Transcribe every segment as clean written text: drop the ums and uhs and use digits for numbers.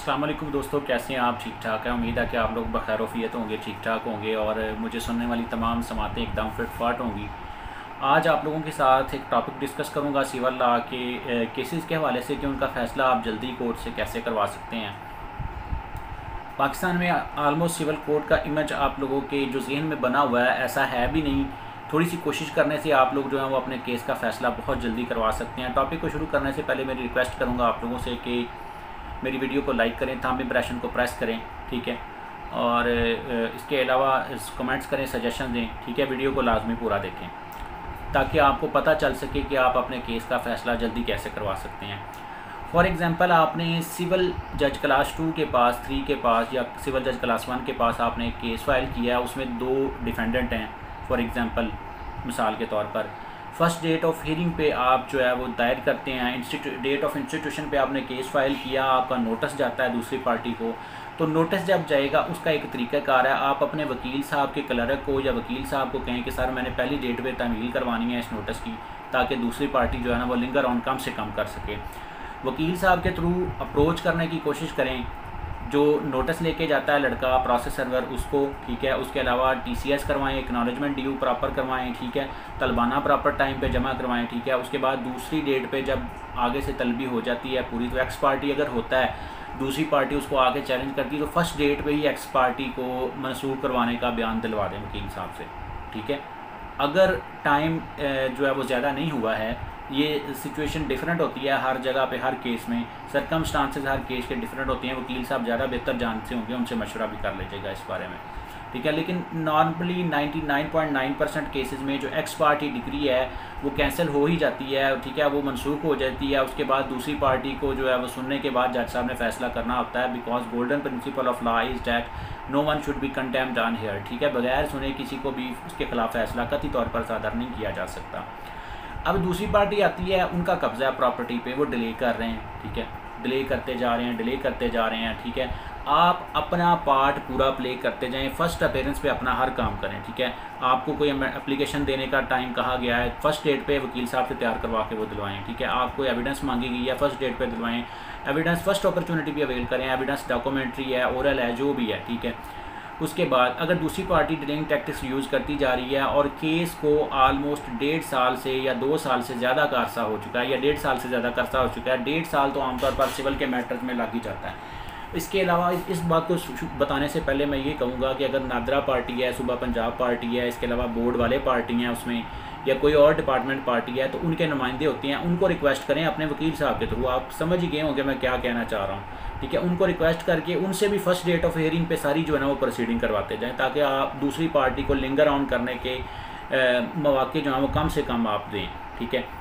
अस्सलाम वालेकुम दोस्तों, कैसे हैं आप? ठीक ठाक है। उम्मीद है कि आप लोग बखैर-वफ़ियत होंगे, ठीक ठाक होंगे और मुझे सुनने वाली तमाम समातें एकदम फिट-फाट होंगी। आज आप लोगों के साथ एक टॉपिक डिस्कस करूंगा सिविल लॉ के केसेस के हवाले से कि उनका फ़ैसला आप जल्दी कोर्ट से कैसे करवा सकते हैं। पाकिस्तान में आलमोस्ट सिविल कोर्ट का इमेज आप लोगों के जो जहन में बना हुआ है ऐसा है भी नहीं। थोड़ी सी कोशिश करने से आप लोग जो हैं वो अपने केस का फ़ैसला बहुत जल्दी करवा सकते हैं। टॉपिक को शुरू करने से पहले मेरी रिक्वेस्ट करूँगा आप लोगों से कि मेरी वीडियो को लाइक करें, थंब इंप्रेशन को प्रेस करें, ठीक है, और इसके अलावा कमेंट्स करें, सजेशन दें, ठीक है। वीडियो को लाजमी पूरा देखें ताकि आपको पता चल सके कि आप अपने केस का फ़ैसला जल्दी कैसे करवा सकते हैं। फॉर एग्ज़ाम्पल, आपने सिविल जज क्लास 2 के पास, 3 के पास या सिविल जज क्लास 1 के पास आपने एक केस फाइल किया है, उसमें 2 डिफेंडेंट हैं। फॉर एग्ज़ाम्पल, मिसाल के तौर पर फ़र्स्ट डेट ऑफ हियरिंग पे आप जो है वो दायर करते हैं, डेट ऑफ इंस्टीट्यूशन पे आपने केस फाइल किया, आपका नोटिस जाता है दूसरी पार्टी को। तो नोटिस जब जाएगा उसका एक तरीक़ाकार है, आप अपने वकील साहब के क्लर्क को या वकील साहब को कहें कि सर मैंने पहली डेट पे तमील करवानी है इस नोटिस की, ताकि दूसरी पार्टी जो है ना वो लिंगर ऑन कम से कम कर सके। वकील साहब के थ्रू अप्रोच करने की कोशिश करें, जो नोटिस लेके जाता है लड़का प्रोसेस सर्वर उसको, ठीक है। उसके अलावा TCS करवाएं, एक्नॉलेजमेंट ड्यू प्रॉपर करवाएं, ठीक है। तलबाना प्रॉपर टाइम पे जमा करवाएं, ठीक है। उसके बाद दूसरी डेट पे जब आगे से तलबी हो जाती है पूरी, तो एक्स पार्टी अगर होता है, दूसरी पार्टी उसको आगे चैलेंज करती है, तो फर्स्ट डेट पे ही एक्स पार्टी को मनसूख करवाने का बयान दिलवा दें वकील साहब से, ठीक है। अगर टाइम जो है वो ज़्यादा नहीं हुआ है, ये सिचुएशन डिफरेंट होती है हर जगह पे, हर केस में सरकमस्टांसेस हर केस के डिफरेंट होती हैं। वकील साहब ज़्यादा बेहतर जानते होंगे, उनसे मशवरा भी कर लीजिएगा इस बारे में, ठीक है। लेकिन नॉर्मली 99.9% केसेस में जो एक्स पार्टी डिग्री है वो कैंसिल हो ही जाती है, ठीक है, वो मनसूख हो जाती है। उसके बाद दूसरी पार्टी को जो है वो सुनने के बाद जज साहब ने फैसला करना होता है, because golden principle of law is that no one should be condemned on hear, ठीक है। बगैर सुने किसी को भी उसके खिलाफ फैसला कतई तौर पर सादर नहीं किया जा सकता। अब दूसरी पार्टी आती है, उनका कब्ज़ा है प्रॉपर्टी पे, वो डिले कर रहे हैं, ठीक है, डिले करते जा रहे हैं, डिले करते जा रहे हैं, ठीक है। आप अपना पार्ट पूरा प्ले करते जाएं, फर्स्ट अपीयरेंस पे अपना हर काम करें, ठीक है। आपको कोई एप्लीकेशन देने का टाइम कहा गया है, फर्स्ट डेट पे वकील साहब से तैयार करवा के वो दिलवाएं, ठीक है। आपको एविडेंस मांगी गई है, फर्स्ट डेट पे दिलवाएं। एविडेंस फर्स्ट अपॉर्चुनिटी भी अवेल करें, एविडेंस डॉक्यूमेंट्री है, ओरल है, जो भी है, ठीक है। उसके बाद अगर दूसरी पार्टी डिलेइंग टैक्टिक्स यूज़ करती जा रही है और केस को आलमोस्ट 1.5 साल से या 2 साल से ज़्यादा का अरसा हो चुका है, या 1.5 साल से ज़्यादा का अरसा हो चुका है, 1.5 साल तो आमतौर पर सिविल के मैटर्स में लग ही जाता है। इसके अलावा इस बात को बताने से पहले मैं ये कहूँगा कि अगर नादरा पार्टी है, सूबा पंजाब पार्टी है, इसके अलावा बोर्ड वाले पार्टी हैं उसमें, या कोई और डिपार्टमेंट पार्टी है, तो उनके नुमाइंदे होते हैं, उनको रिक्वेस्ट करें अपने वकील साहब के थ्रू। आप समझ ही गए होंगे मैं क्या कहना चाह रहा हूँ, ठीक है। उनको रिक्वेस्ट करके उनसे भी फर्स्ट डेट ऑफ हियरिंग पे सारी जो है ना वो प्रोसीडिंग करवाते जाएं, ताकि आप दूसरी पार्टी को लिंगर ऑन करने के मौके जो हैं वो कम से कम आप दें, ठीक है।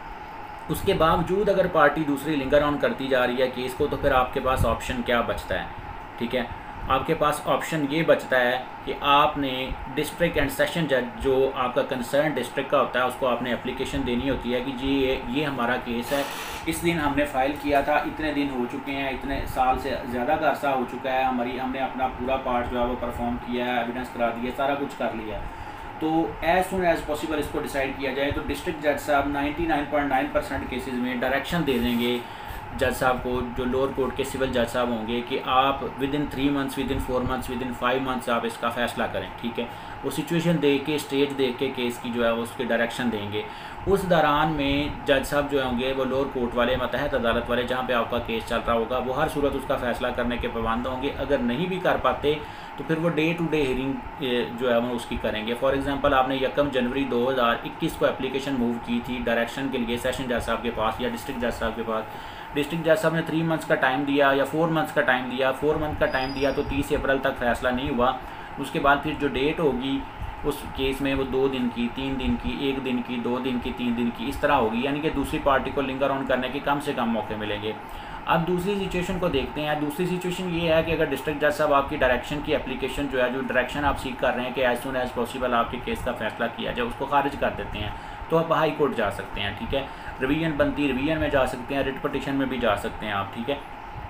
उसके बावजूद अगर पार्टी दूसरी लिंगर ऑन करती जा रही है केस को, तो फिर आपके पास ऑप्शन क्या बचता है, ठीक है। आपके पास ऑप्शन ये बचता है कि आपने डिस्ट्रिक्ट एंड सेशन जज, जो आपका कंसर्न डिस्ट्रिक्ट का होता है, उसको आपने एप्लीकेशन देनी होती है कि जी ये हमारा केस है, इस दिन हमने फ़ाइल किया था, इतने दिन हो चुके हैं, इतने साल से ज़्यादा का अरसा हो चुका है, हमने अपना पूरा पार्ट जो है वो परफॉर्म किया है, एविडेंस करा दिया, सारा कुछ कर लिया है। तो एज़ सुन एज़ पॉसिबल इसको डिसाइड किया जाए। तो डिस्ट्रिक्ट जज साहब 99.9% केसेस में डायरेक्शन दे देंगे जज साहब को, जो लोअर कोर्ट के सिविल जज साहब होंगे, कि आप within 3 months, within 4 months, within 5 months आप इसका फ़ैसला करें, ठीक है। वो सिचुएशन देख के, स्टेज देख के केस की जो है वो उसके डायरेक्शन देंगे। उस दौरान में जज साहब जो होंगे वो लोअर कोर्ट वाले, मतहत अदालत वाले, जहाँ पे आपका केस चल रहा होगा, वो हर सूरत उसका फ़ैसला करने के पाबंद होंगे। अगर नहीं भी कर पाते तो फिर वो डे टू डे हियरिंग जो है वो उसकी करेंगे। फॉर एग्जांपल, आपने 1 जनवरी 2021 को एप्लीकेशन मूव की थी डायरेक्शन के लिए सेशन जज साहब के पास या डिस्ट्रिक्ट जज साहब के पास। डिस्ट्रिक्ट जज साहब ने 3 मंथ्स का टाइम दिया या 4 मंथ्स का टाइम दिया। 4 मंथ का टाइम दिया तो 30 अप्रैल तक फैसला नहीं हुआ। उसके बाद फिर जो डेट होगी उस केस में वो 2 दिन की, 3 दिन की, 1 दिन की, 2 दिन की, 3 दिन की, इस तरह होगी, यानी कि दूसरी पार्टी को लिंगर ऑन करने के कम से कम मौके मिलेंगे। अब दूसरी सिचुएशन को देखते हैं। दूसरी सिचुएशन ये है कि अगर डिस्ट्रिक्ट जज साहब आपकी डायरेक्शन की एप्लीकेशन जो है, जो डायरेक्शन आप सीख कर रहे हैं कि एज सुन एज पॉसिबल आपके केस का फैसला किया जाए, उसको खारिज कर देते हैं, तो आप हाई कोर्ट जा सकते हैं, ठीक है। रिवीजन बनती, रिवीजन में जा सकते हैं, रिट पटिशन में भी जा सकते हैं आप, ठीक है।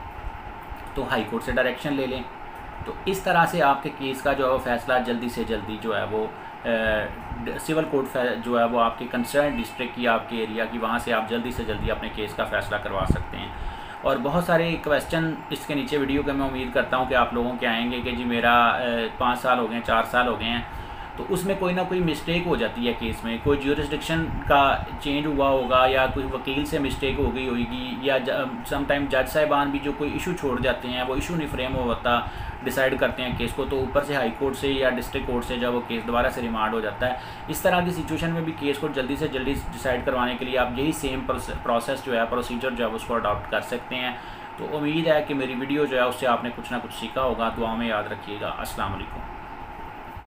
तो हाई कोर्ट से डायरेक्शन ले लें। तो इस तरह से आपके केस का जो है फैसला जल्दी से जल्दी जो है वो सिविल कोर्ट जो है वो आपके कंसर्न डिस्ट्रिक्ट की, आपके एरिया की, वहाँ से आप जल्दी से जल्दी अपने केस का फ़ैसला करवा सकते हैं। और बहुत सारे क्वेश्चन इसके नीचे वीडियो के मैं उम्मीद करता हूँ कि आप लोगों के आएंगे कि जी मेरा 5 साल हो गए, 4 साल हो गए हैं, तो उसमें कोई ना कोई मिस्टेक हो जाती है केस में, कोई ज्यूरिसडिक्शन का चेंज हुआ होगा या कोई वकील से मिस्टेक हो गई होगी, या समटाइम जज साहिबान भी जो कोई इशू छोड़ जाते हैं वो इशू नहीं फ्रेम होता, डिसाइड करते हैं केस को, तो ऊपर से हाई कोर्ट से या डिस्ट्रिक्ट कोर्ट से जब वो केस दोबारा से रिमांड हो जाता है। इस तरह की सिचुएशन में भी केस को जल्दी से जल्दी डिसाइड करवाने के लिए आप यही सेम प्रोसेस जो है, प्रोसीजर जो है उसको अडॉप्ट कर सकते हैं। तो उम्मीद है कि मेरी वीडियो जो है उससे आपने कुछ ना कुछ सीखा होगा। दुआ में याद रखिएगा। अस्सलाम वालेकुम।